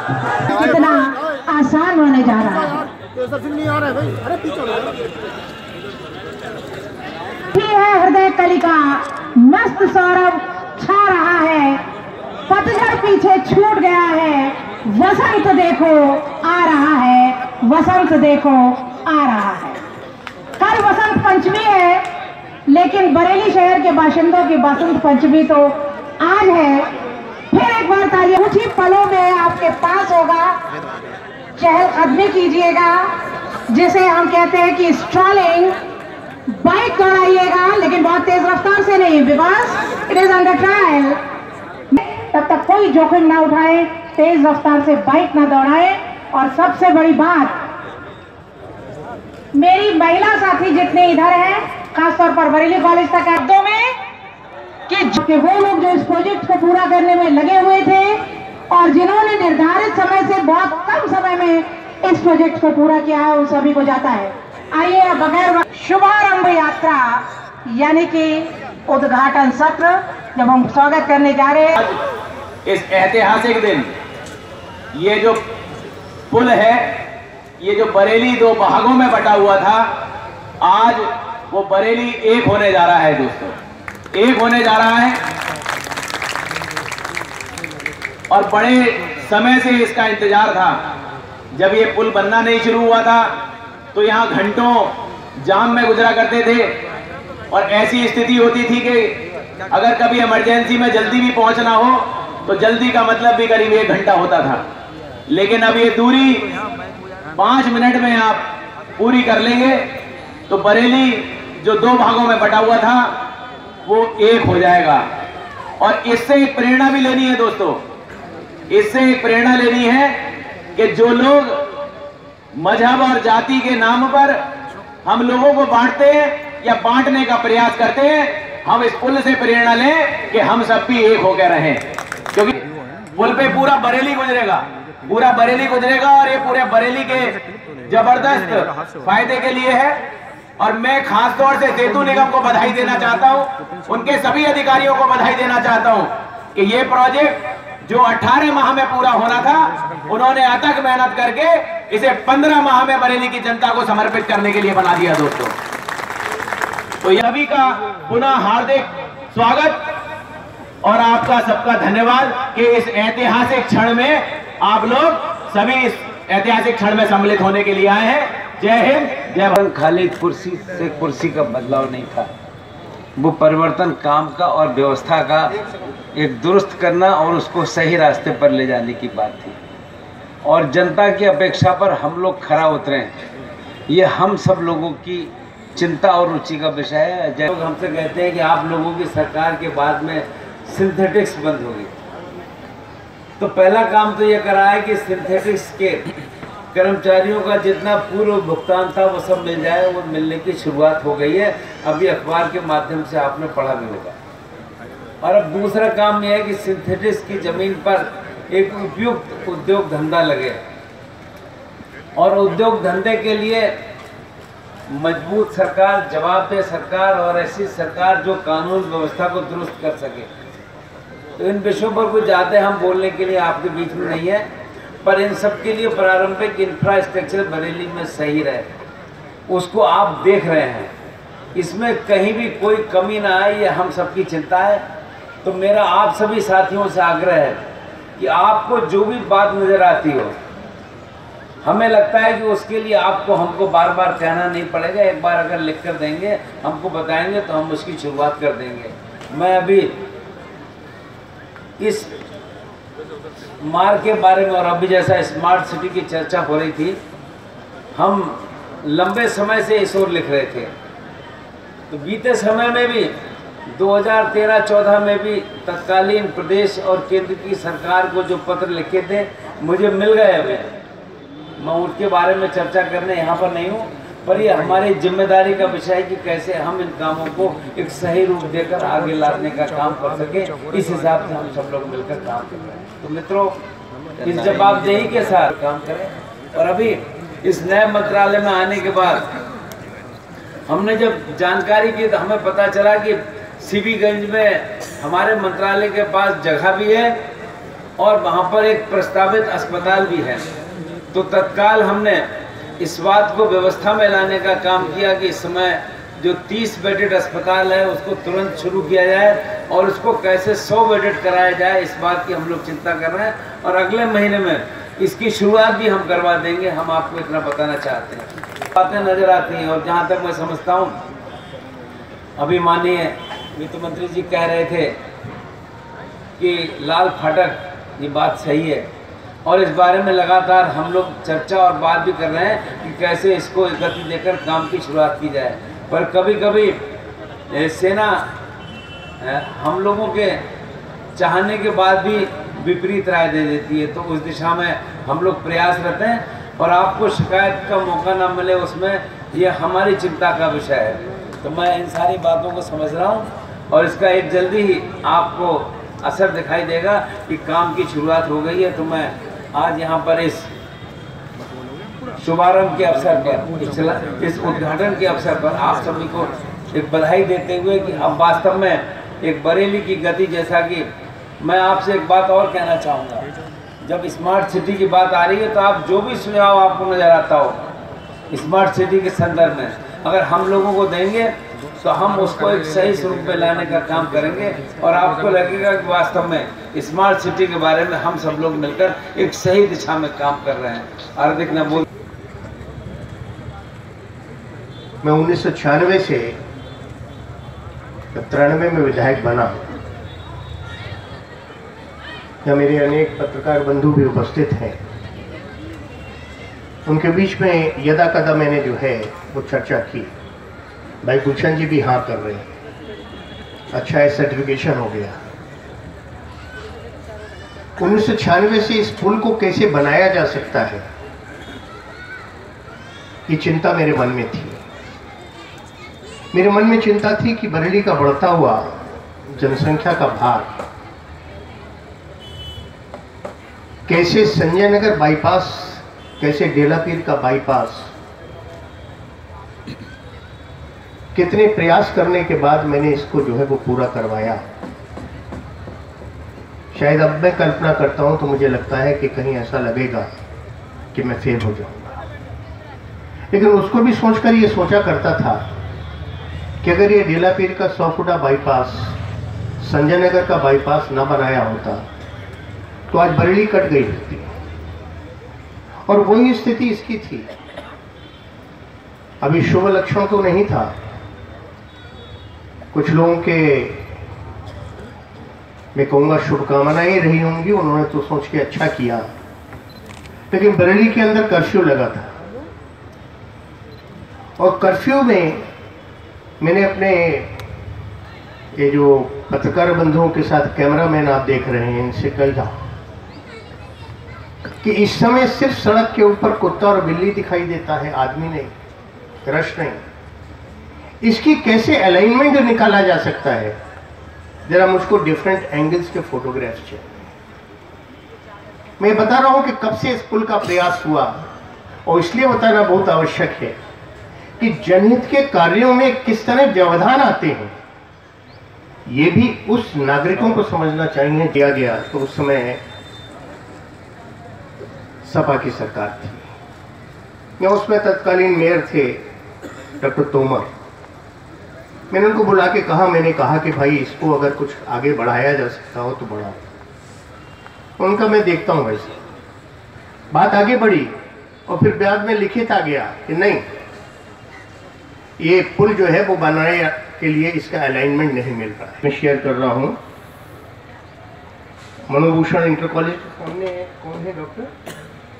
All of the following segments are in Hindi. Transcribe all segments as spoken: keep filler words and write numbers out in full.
कितना आसान होने जा रहा है। है हृदय कलिका मस्त सौरभ छा रहा है, पतझड़ पीछे छूट गया है, वसंत देखो आ रहा है, वसंत देखो आ रहा है। कल वसंत पंचमी है, लेकिन बरेली शहर के बाशिंदों की बसंत पंचमी तो आज है। फिर एक बार तालियां कुछ ही पलों में आपके पास होगा, चहलकदमी कीजिएगा, जिसे हम कहते हैं कि स्ट्रॉलिंग। बाइक दौड़ाइएगा, लेकिन बहुत तेज रफ्तार से नहीं, because it is under trial. तब तक कोई जोखिम ना उठाए, तेज रफ्तार से बाइक ना दौड़ाए। और सबसे बड़ी बात, मेरी महिला साथी जितने इधर हैं, खासतौर पर बरेली कॉलेज तक शब्दों में कि वो लोग जो इस प्रोजेक्ट को पूरा करने में लगे हुए थे और जिन्होंने निर्धारित समय से बहुत कम समय में इस प्रोजेक्ट को पूरा किया है, उन सभी को जाता है। आइए बगैर शुभारंभ यात्रा यानी कि उद्घाटन सत्र जब हम स्वागत करने जा रहे हैं। इस ऐतिहासिक दिन ये जो पुल है, ये जो बरेली दो भागों में बटा हुआ था, आज वो बरेली एक होने जा रहा है दोस्तों, एक होने जा रहा है। और बड़े समय से इसका इंतजार था। जब ये पुल बनना नहीं शुरू हुआ था तो यहाँ घंटों जाम में गुजरा करते थे और ऐसी स्थिति होती थी कि अगर कभी इमरजेंसी में जल्दी भी पहुंचना हो तो जल्दी का मतलब भी करीब एक घंटा होता था। लेकिन अब ये दूरी पांच मिनट में आप पूरी कर लेंगे तो बरेली जो दो भागों में बटा हुआ था वो एक हो जाएगा। और इससे एक प्रेरणा भी लेनी है दोस्तों, इससे एक प्रेरणा लेनी है कि जो लोग मजहब और जाति के नाम पर हम लोगों को बांटते हैं या बांटने का प्रयास करते हैं, हम इस पुल से प्रेरणा लें कि हम सब भी एक होकर रहें। क्योंकि पुल पे पूरा बरेली गुजरेगा, पूरा बरेली गुजरेगा और ये पूरे बरेली के जबरदस्त फायदे के लिए है। और मैं खास तौर से सेतु निगम को बधाई देना चाहता हूं, उनके सभी अधिकारियों को बधाई देना चाहता हूं कि ये प्रोजेक्ट जो अठारह माह में पूरा होना था, उन्होंने अथक मेहनत करके इसे पंद्रह माह में बरेली की जनता को समर्पित करने के लिए बना दिया दोस्तों। तो सभी का पुनः हार्दिक स्वागत और आपका सबका धन्यवाद कि इस ऐतिहासिक क्षण में आप लोग सभी इस ऐतिहासिक क्षण में सम्मिलित होने के लिए आए हैं। जय हिंद, जय भारत। खाली कुर्सी से कुर्सी का बदलाव नहीं था, वो परिवर्तन काम का और व्यवस्था का एक दुरुस्त करना और उसको सही रास्ते पर ले जाने की बात थी। और जनता की अपेक्षा पर हम लोग खरा उतरे, ये हम सब लोगों की चिंता और रुचि का विषय है। लोग हमसे कहते हैं कि आप लोगों की सरकार के बाद में सिंथेटिक्स बंद होगी, तो पहला काम तो ये करा है कि सिंथेटिक्स के कर्मचारियों का जितना पूर्व भुगतान था वो सब मिल जाए, वो मिलने की शुरुआत हो गई है। अभी अखबार के माध्यम से आपने पढ़ा भी होगा। और अब दूसरा काम यह है कि सिंथेटिक्स की ज़मीन पर एक उपयुक्त उद्योग धंधा लगे और उद्योग धंधे के लिए मजबूत सरकार, जवाबदेह सरकार और ऐसी सरकार जो कानून व्यवस्था को दुरुस्त कर सके। तो इन विषयों पर कुछ ज़्यादा हम बोलने के लिए आपके बीच में नहीं है, पर इन सब के लिए प्रारंभिक इंफ्रास्ट्रक्चर बरेली में सही रहे, उसको आप देख रहे हैं, इसमें कहीं भी कोई कमी ना आए, ये हम सबकी चिंता है। तो मेरा आप सभी साथियों से आग्रह है कि आपको जो भी बात नज़र आती हो, हमें लगता है कि उसके लिए आपको हमको बार बार कहना नहीं पड़ेगा, एक बार अगर लिख कर देंगे, हमको बताएंगे तो हम उसकी शुरुआत कर देंगे। मैं अभी इस मार्ग के बारे में और अभी जैसा स्मार्ट सिटी की चर्चा हो रही थी, हम लंबे समय से इस ओर लिख रहे थे। तो बीते समय में भी दो हज़ार तेरह चौदह में भी तत्कालीन प्रदेश और केंद्र की सरकार को जो पत्र लिखे थे मुझे मिल गए। अभी मैं उनके बारे में चर्चा करने यहाँ पर नहीं हूँ, पर ये हमारी जिम्मेदारी का विषय है कि कैसे हम इन कामों को एक सही रूप देकर आगे लाने का काम कर सके। इस हिसाब से हम सब लोग मिलकर काम कर रहे हैं। तो मित्रों, इस जवाबदेही के साथ काम करें। और अभी इस नए मंत्रालय में आने के बाद हमने जब जानकारी की तो हमें पता चला कि सीबीगंज में हमारे मंत्रालय के पास जगह भी है और वहाँ पर एक प्रस्तावित अस्पताल भी है। तो तत्काल हमने इस बात को व्यवस्था में लाने का काम किया कि इस समय जो तीस बेडेड अस्पताल है उसको तुरंत शुरू किया जाए और उसको कैसे सौ बेडेड कराया जाए, इस बात की हम लोग चिंता कर रहे हैं और अगले महीने में इसकी शुरुआत भी हम करवा देंगे। हम आपको इतना बताना चाहते हैं। बातें नज़र आती हैं और जहाँ तक मैं समझता हूँ, अभी माननीय वित्त मंत्री जी कह रहे थे कि लाल फाटक, ये बात सही है और इस बारे में लगातार हम लोग चर्चा और बात भी कर रहे हैं कि कैसे इसको गति देकर काम की शुरुआत की जाए। पर कभी कभी सेना हम लोगों के चाहने के बाद भी विपरीत राय दे देती है, तो उस दिशा में हम लोग प्रयासरत हैं और आपको शिकायत का मौका ना मिले उसमें ये हमारी चिंता का विषय है। तो मैं इन सारी बातों को समझ रहा हूँ और इसका एक जल्दी ही आपको असर दिखाई देगा कि काम की शुरुआत हो गई है। तो मैं आज यहाँ पर इस शुभारंभ के अवसर पर, इस उद्घाटन के अवसर पर आप सभी को एक बधाई देते हुए कि अब वास्तव में एक बरेली की गति, जैसा कि मैं आपसे एक बात और कहना चाहूँगा, जब स्मार्ट सिटी की बात आ रही है तो आप जो भी सुझाव आपको नज़र आता हो स्मार्ट सिटी के संदर्भ में अगर हम लोगों को देंगे तो हम उसको एक सही स्वरूप में लाने का काम करेंगे और आपको लगेगा कि वास्तव में स्मार्ट सिटी के बारे में हम सब लोग मिलकर एक सही दिशा में काम कर रहे हैं। हार्दिक न बोल मैं उन्नीस सौ छियानवे से तिरानवे में विधायक बना, या मेरे अनेक पत्रकार बंधु भी उपस्थित हैं, उनके बीच में यदा कदा मैंने जो है वो चर्चा की। भाई गुलशन जी भी हाँ कर रहे हैं, अच्छा है, सर्टिफिकेशन हो गया। उन्नीस सौ छियानवे से इस पुल को कैसे बनाया जा सकता है, ये चिंता मेरे मन में थी। मेरे मन में चिंता थी कि बरेली का बढ़ता हुआ जनसंख्या का भार कैसे संजय नगर बाईपास, कैसे डेलापीर का बाईपास, कितने प्रयास करने के बाद मैंने इसको जो है वो पूरा करवाया। शायद अब मैं कल्पना करता हूं तो मुझे लगता है कि कहीं ऐसा लगेगा कि मैं फेल हो जाऊंगा, लेकिन उसको भी सोचकर ये सोचा करता था कि अगर ये डेलापीर का सौ फुटा बाईपास, संजय नगर का बाईपास ना बनाया होता तो आज बरेली कट गई होती। और वही स्थिति इसकी थी। अभी शुभ लक्षण तो नहीं था, कुछ लोगों के मैं कहूँगा शुभकामनाएं रही होंगी, उन्होंने तो सोच के अच्छा किया, लेकिन बरेली के अंदर कर्फ्यू लगा था और कर्फ्यू में मैंने अपने ये जो पत्रकार बंधुओं के साथ कैमरामैन आप देख रहे हैं इनसे कहा कि इस समय सिर्फ सड़क के ऊपर कुत्ता और बिल्ली दिखाई देता है, आदमी नहीं, रश नहीं। इसकी कैसे अलाइनमेंट निकाला जा सकता है, जरा मुझको डिफरेंट एंगल्स के फोटोग्राफ्स चाहिए। मैं बता रहा हूं कि कब से इस पुल का प्रयास हुआ और इसलिए बताना बहुत आवश्यक है कि जनहित के कार्यों में किस तरह व्यवधान आते हैं, ये भी उस नागरिकों को समझना चाहिए। किया गया तो उस समय सपा की सरकार थी, या उसमें तत्कालीन मेयर थे डॉक्टर तोमर। मैंने उनको बुला के कहा, मैंने कहा कि भाई इसको अगर कुछ आगे बढ़ाया जा सकता हो तो बढ़ाओ। उनका मैं देखता हूँ वैसे। बात आगे बढ़ी और फिर बाद में लिखित आ गया कि नहीं, ये पुल जो है वो बनाने के लिए इसका अलाइनमेंट नहीं मिल रहा है। मैं शेयर कर रहा हूँ मनोभूषण इंटर कॉलेज सामने कौन है डॉक्टर,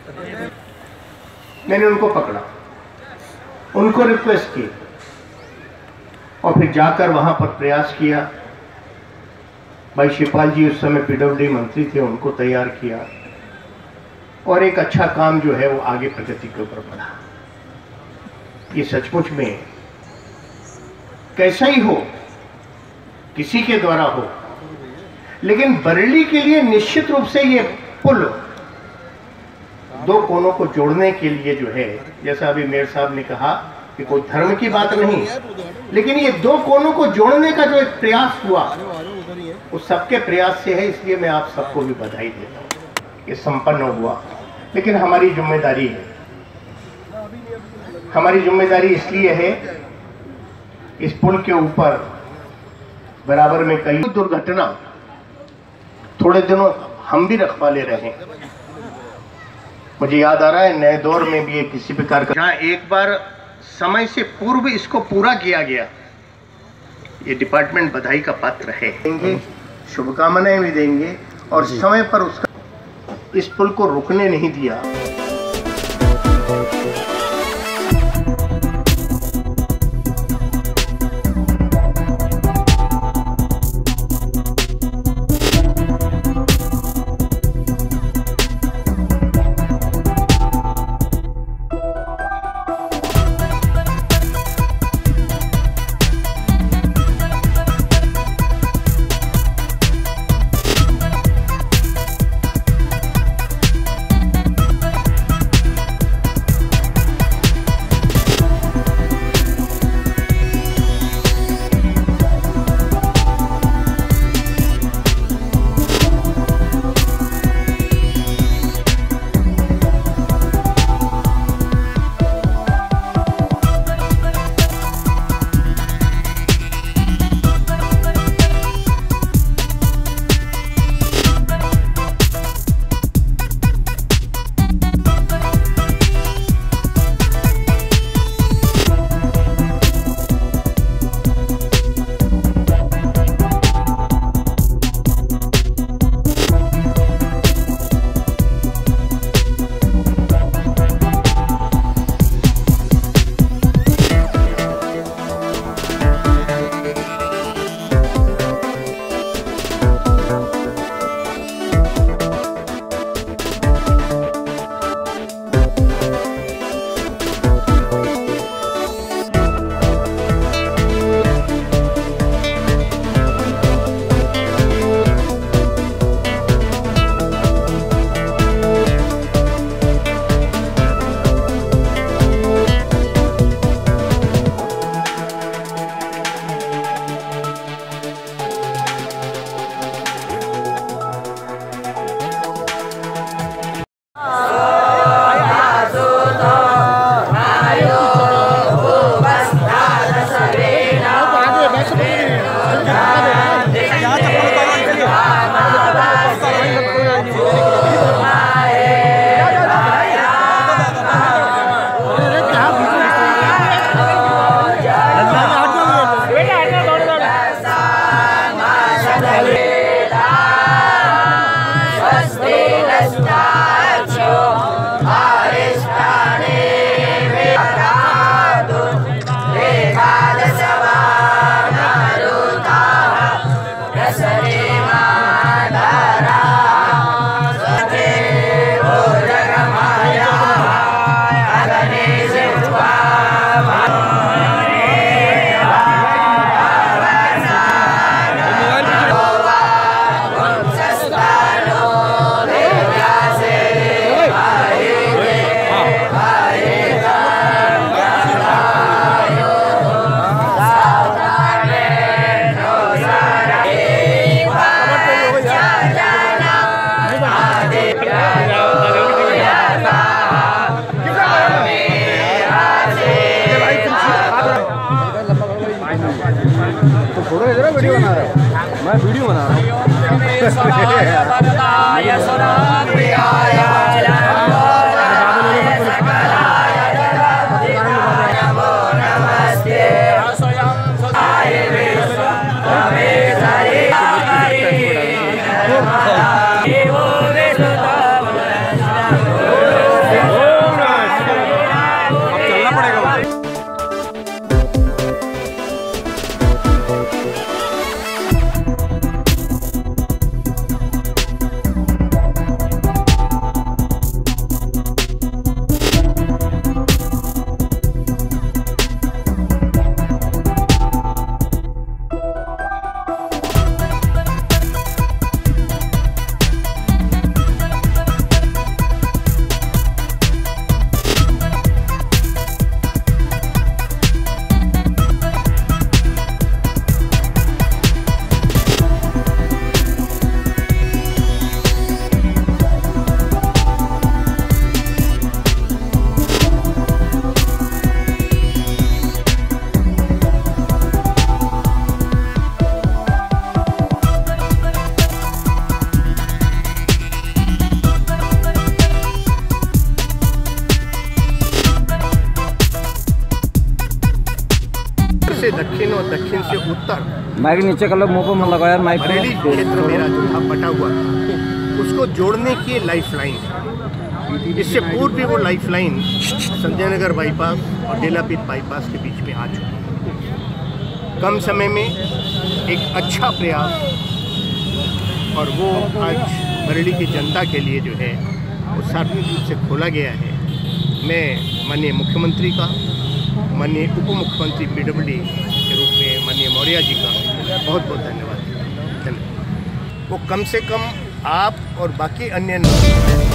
मैंने उनको पकड़ा, उनको रिक्वेस्ट की और फिर जाकर वहां पर प्रयास किया। भाई शिवपाल जी उस समय पीडब्ल्यूडी मंत्री थे, उनको तैयार किया और एक अच्छा काम जो है वो आगे प्रगति के ऊपर बढ़ा। ये सचमुच में कैसा ही हो, किसी के द्वारा हो, लेकिन बरेली के लिए निश्चित रूप से ये पुल दो कोनों को जोड़ने के लिए जो है, जैसा अभी मेयर साहब ने कहा ये कोई धर्म की बात नहीं, लेकिन ये दो कोनों को जोड़ने का जो एक प्रयास हुआ वो सबके प्रयास से है, इसलिए मैं आप सबको भी बधाई देता हूँ। ये संपन्न हुआ, लेकिन हमारी जिम्मेदारी है, हमारी जिम्मेदारी इसलिए है इस पुल के ऊपर बराबर में कई दुर्घटना थोड़े दिनों हम भी रखवाले रहे। मुझे याद आ रहा है नए दौर में भी एक किसी प्रकार का जहाँ एक बार समय से पूर्व इसको पूरा किया गया, ये डिपार्टमेंट बधाई का पात्र है, देंगे शुभकामनाएं भी देंगे और समय पर उसका इस पुल को रुकने नहीं दिया। फोटो इधर वीडियो बना रहा हूँ, मैं वीडियो बना रहा हूँ। दक्षिण से उत्तर माइक नीचे कर लो, मुंह पे मत लगाओ यार माइक बरेली क्षेत्र मेरा जो था बटा हुआ था, उसको जोड़ने की लाइफलाइन है। इससे पूर्व भी वो लाइफलाइन संजय नगर बाईपास और डेलापीर बाईपास के बीच में आ चुकी है। कम समय में एक अच्छा प्रयास, और वो आज बरेली की जनता के लिए जो है वो सार्वजनिक रूप से खोला गया है। मैं माननीय मुख्यमंत्री का, माननीय उप मुख्यमंत्री पीडब्ल्यूडी के रूप में माननीय मौर्य जी का बहुत बहुत धन्यवाद। धन्यवाद। वो कम से कम आप और बाकी अन्य